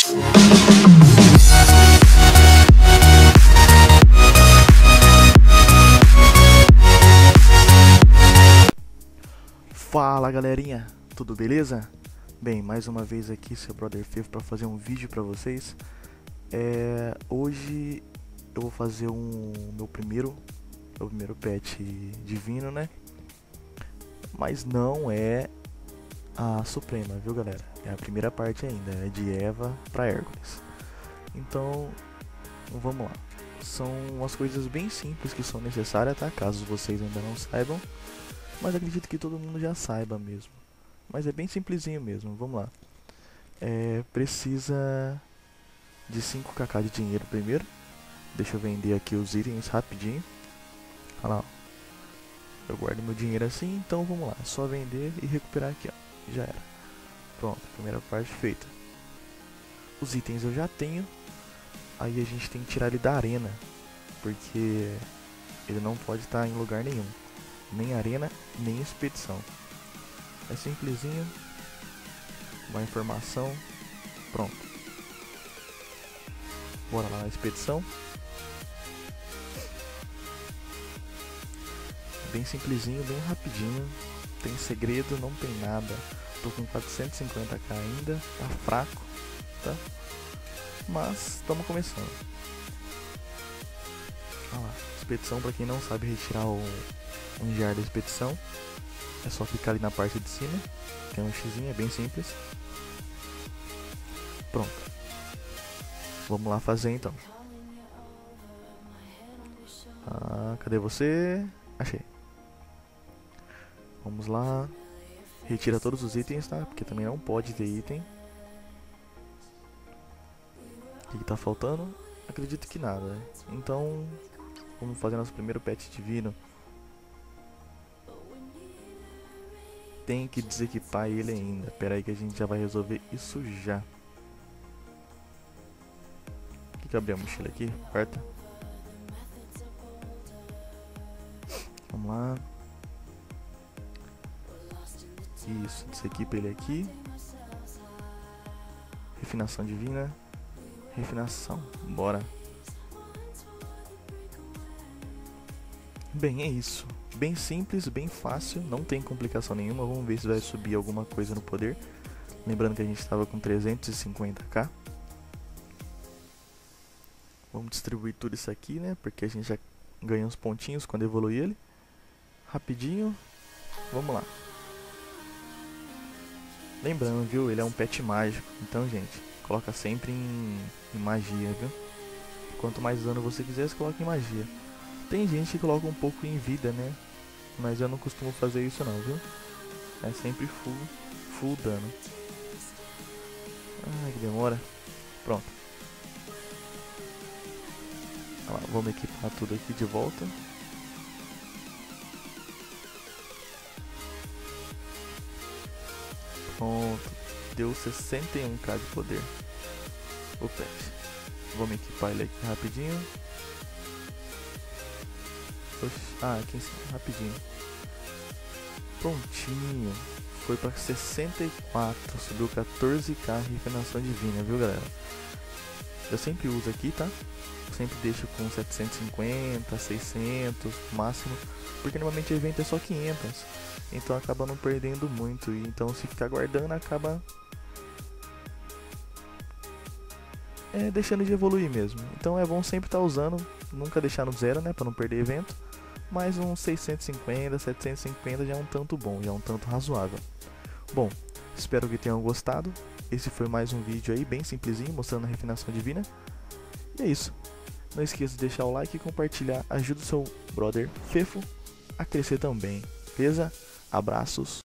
Fala galerinha, tudo beleza? Bem, mais uma vez aqui seu brother Fefo para fazer um vídeo para vocês. Hoje eu vou fazer meu primeiro pet divino, né? Mas não é a Suprema, viu galera? É a primeira parte ainda, é de Eva para Hércules. Então, vamos lá. São umas coisas bem simples que são necessárias, tá? Caso vocês ainda não saibam. Mas acredito que todo mundo já saiba mesmo. Mas é bem simplesinho mesmo, vamos lá. Precisa de 5kk de dinheiro primeiro. Deixa eu vender aqui os itens rapidinho. Olha lá, ó. Eu guardo meu dinheiro assim, então vamos lá. Só vender e recuperar aqui, ó. Já era. Pronto, primeira parte feita. Os itens eu já tenho. Aí a gente tem que tirar ele da arena, porque ele não pode estar em lugar nenhum. Nem arena, nem expedição. É simplesinho. Uma informação. Pronto. Bora lá na expedição. Bem simplesinho, bem rapidinho. Tem segredo, não tem nada. Tô com 450k ainda. Tá fraco, tá? Mas estamos começando. Olha lá. Expedição, pra quem não sabe retirar um enviar da expedição, é só clicar ali na parte de cima, tem um xizinho, é bem simples. Pronto. Vamos lá fazer então. Cadê você? Achei. Vamos lá. Retira todos os itens, tá? Porque também não pode ter item. O que tá faltando? Acredito que nada, né? Então, vamos fazer nosso primeiro pet divino. Tem que desequipar ele ainda. Pera aí que a gente já vai resolver isso já. Tem que abrir a mochila aqui, aperta. Vamos lá. Isso, desequipa ele aqui. Refinação divina. Refinação, bora. Bem, é isso. Bem simples, bem fácil, não tem complicação nenhuma. Vamos ver se vai subir alguma coisa no poder. Lembrando que a gente estava com 350k. Vamos distribuir tudo isso aqui, né? Porque a gente já ganha uns pontinhos quando evoluir ele. Rapidinho. Vamos lá. Lembrando, viu? Ele é um pet mágico. Então, gente, coloca sempre em magia, viu? Quanto mais dano você quiser, você coloca em magia. Tem gente que coloca um pouco em vida, né? Mas eu não costumo fazer isso não, viu? É sempre full dano. Ai, que demora. Pronto. Olha lá, vamos equipar tudo aqui de volta. Pronto. Deu 61k de poder. O pet. Vamos equipar ele aqui rapidinho. Aqui em cima, rapidinho. Prontinho. Foi pra 64. Subiu 14k refinação divina, viu galera? Eu sempre uso aqui, tá? Sempre deixo com 750, 600 máximo, porque normalmente o evento é só 500. Então acaba não perdendo muito. E então se ficar guardando acaba deixando de evoluir mesmo. Então é bom sempre estar usando, nunca deixar no zero, né, para não perder evento. Mas uns 650, 750 já é um tanto bom, já é um tanto razoável. Bom, espero que tenham gostado. Esse foi mais um vídeo aí bem simplesinho, mostrando a refinação divina. E é isso. Não esqueça de deixar o like e compartilhar. Ajuda o seu brother Fefo a crescer também. Beleza? Abraços.